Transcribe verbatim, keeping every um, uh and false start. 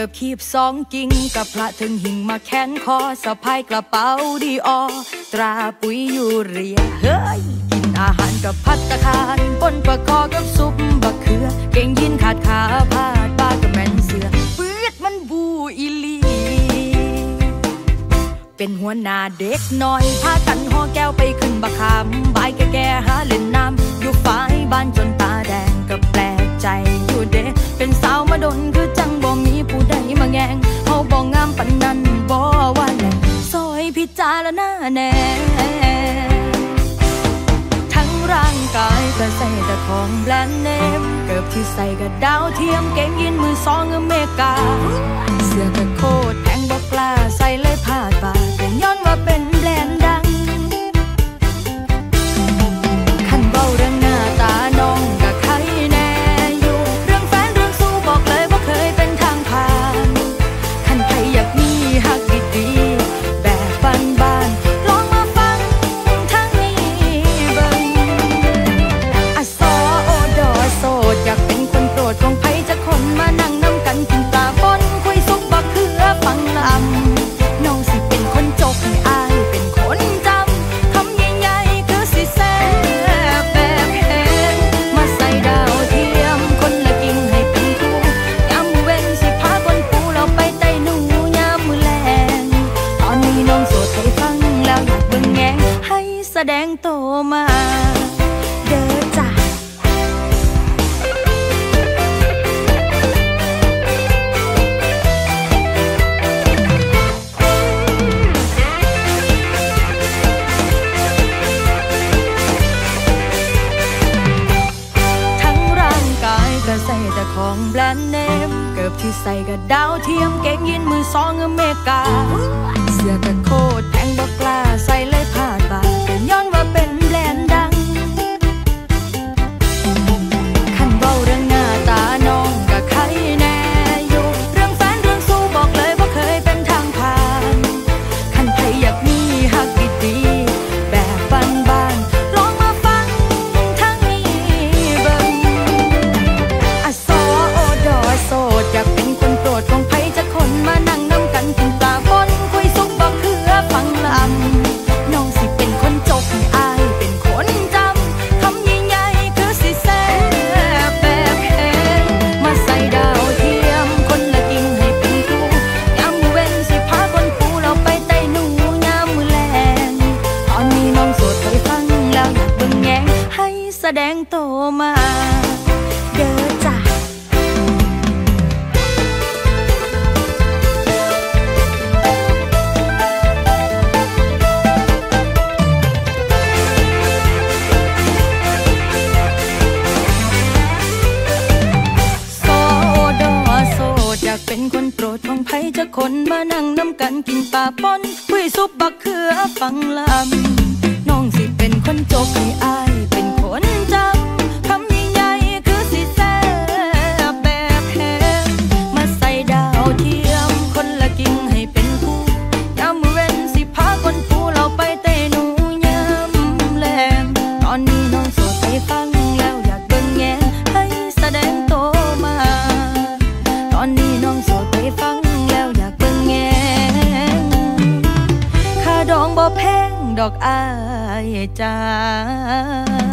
บคีบสองกิ่งกับพระถึงหิ่งมาแขนคอสะพายกระเป๋าดีออตราปุ๋ยยูเรียเฮ้ยกินอาหารกับพัตตาคารปนประกอบกับซุปบักเขือเก่งยินขาดขาพาดบ้ากับแม่นเสือปืดมันบูอีลีเป็นหัวหน้าเด็กน้อยพากันห่อแก้วไปขึ้นบักขามบายแก่ๆหาเล่นน้ำอยู่ฝ่ายบ้านจนตาแดงก็แปลกใจอยู่เด้เป็นสาวมาดนคือจังบ่มีผู้ใดมาแงงเฮาบ่งามปานนั้นบ่ว่าแหละซอยพิจารณาแน่ทั้งร่างกายก็ใส่แต่ของแบรนด์เนมเกือบที่ใส่ก็ดาวเทียมเก่งยินมือสองอเมริกาเสื้อก็โคตรแพงบ่กล้าใส่เลยพาดบ่าแต่ย้อนว่าเป็นแบรนด์ดังคันเว้าเรื่องหน้าตาน้องก็ใครแน่อยู่เรื่องแฟนเรื่องสู้บอกเลยว่าเคยเป็นทางผ่านคันใครอยากมีฮักดีๆแบบบ้านๆลองมาฟังทางนี้เบิ่งอะซอโอดอโสดอยากเป็นคนโปรดของไผจักคนมานั่งนำกันกินปลาป่นคุยซุปบักเขือฟังลำน้องสิเป็นคนจกให้อายเป็นคนจำคำใหญ่ๆคือสิแซ่บแบบแห้งมาใส่ดาวเทียมคนละกิ่งให้เป็นคู่ยามมื้อเว้นสิพาคนปูเราไปไต่หนูยามมื้อแลงตอนนี้น้องโสดให้ฟังแล้วอยากเบิ่งแงงให้แสดงโตมาเด้อจ้ะใส่แต่ของแบรนด์เนมเกือบที่ใส่ก็ดาวเทียมเก่งยินมือสองอเมริกาเสื้อก็โคตรแพงบ่กล้าใส่เลยพาดบ่าแต่ย้อนว่าเป็นแบรนด์ดังคันเว้าเรื่องหน้าตาน้องก็ใครแน่อยู่เรื่องแฟนเรื่องสู้บอกเลยว่าเคยเป็นทางผ่านคันใครอยากมีฮักดีๆแบบบ้านๆลองมาฟังทางนี้เบิ่งโสดอยากเป็นคนโปรดของไผจักคนมานั่งนำกันกินปลาป่นคุยซุปบักเขือฟังลำน้องสิเป็นคนจกให้อายเป็นคนจำคำใหญ่ๆคือสิแซ่บแบบแห้งมาใส่ดาวเทียมคนละกิ่งให้เป็นคู่ยามมื้อเว้นสิพาคนปูเราไปไต่หนูยามมื้อแลงตอนนี้น้องโสดให้ฟังแล้วอยากเบิ่งแงงให้แสดงโตมาเด้อจ้ะอยากเป็นคนโปรดของไผจักคนมานั่งนำกันกินปลาป่นคุยซุปบักเขือฟังลำน้องสิเป็นคนจกให้อายเป็นคนจำคำใหญ่ๆคือสิแซ่บแบบแห้งมาใส่ดาวเทียมคนละกิ่งให้เป็นคู่ยามมื้อเว้นสิพาคนปูเราไปเตะหนูยามแลงตอนนี้น้องโสดให้ฟังแล้วอยากเบิ่งแงงให้แสดงโตมาตอนนี้น้องโสดไปฟังแล้วอยากเบิ่งแงงค่าดองบ่แพงดอกอ้ายจ้า